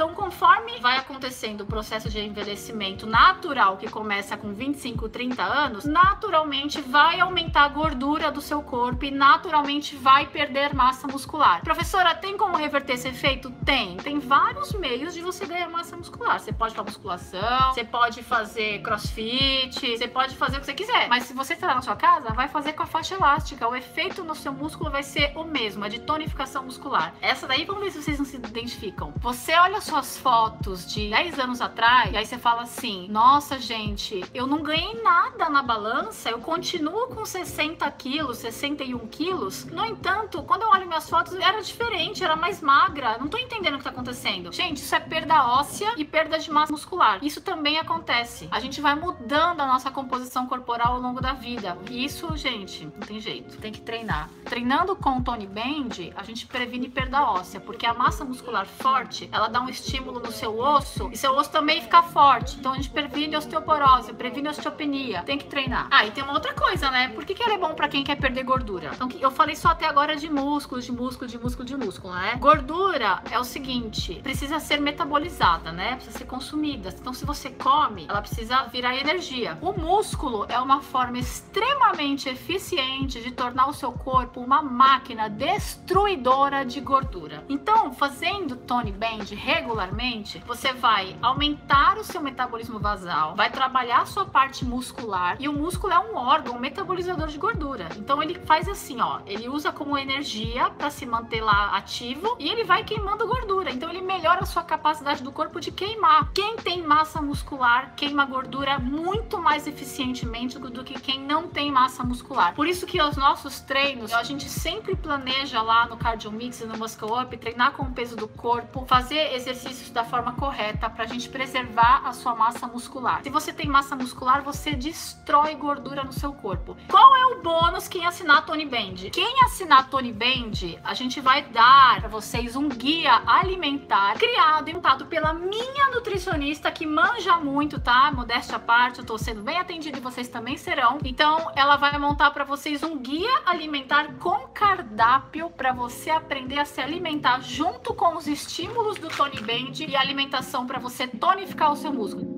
Então, conforme vai acontecendo o processo de envelhecimento natural, que começa com 25, 30 anos, naturalmente vai aumentar a gordura do seu corpo e naturalmente vai perder massa muscular. Professora, tem como reverter esse efeito? Tem vários meios de você ganhar massa muscular. Você pode fazer musculação, você pode fazer crossfit, você pode fazer o que você quiser. Mas se você está na sua casa, vai fazer com a faixa elástica. O efeito no seu músculo vai ser o mesmo, é de tonificação muscular. Essa daí, vamos ver se vocês não se identificam. Você olha suas fotos de 10 anos atrás e aí você fala assim, nossa gente, eu não ganhei nada na balança, eu continuo com 60 quilos, 61 quilos. No entanto, quando eu olho minhas fotos, era diferente, era mais magra. Não tô entendendo o que tá acontecendo. Gente, isso é perda óssea e perda de massa muscular. Isso também acontece. A gente vai mudando a nossa composição corporal ao longo da vida. E isso, gente, não tem jeito. Tem que treinar. Treinando com o Tony Band, a gente previne perda óssea, porque a massa muscular forte, ela dá um estímulo no seu osso e seu osso também fica forte. Então a gente previne osteoporose, previne osteopenia. Tem que treinar. Ah, e tem uma outra coisa, né? Por que ele é bom pra quem quer perder gordura? Então, eu falei só até agora de músculo, né? Gordura é o seguinte, precisa ser metabolizada, né? Precisa ser consumida. Então, se você come, ela precisa virar energia. O músculo é uma forma extremamente eficiente de tornar o seu corpo uma máquina destruidora de gordura. Então, fazendo Tony Band regularmente, você vai aumentar o seu metabolismo basal, vai trabalhar a sua parte muscular, e o músculo é um órgão metabolizador de gordura. Então, ele faz assim, ó, ele usa como energia para se manter lá ativo e ele vai queimando gordura. Então, ele melhora a sua capacidade do corpo de queimar. Quem tem massa muscular queima gordura muito mais eficientemente do que quem não tem massa muscular. Por isso que os nossos treinos, a gente sempre planeja lá no Cardio Mix e no Muscle Up, treinar com o peso do corpo, fazer exercícios da forma correta pra gente preservar a sua massa muscular. Se você tem massa muscular, você destrói gordura no seu corpo. Qual é o bônus quem assinar Tony Band? Quem assinar Tony Band, a gente vai dar para vocês um guia alimentar criado e montado pela minha nutricionista que manja muito, tá? Modéstia à parte, eu tô sendo bem atendida e vocês também serão. Então, ela vai montar para vocês um guia alimentar com cardápio para você aprender a se alimentar junto com os estímulos do Tony Band e alimentação para você tonificar o seu músculo.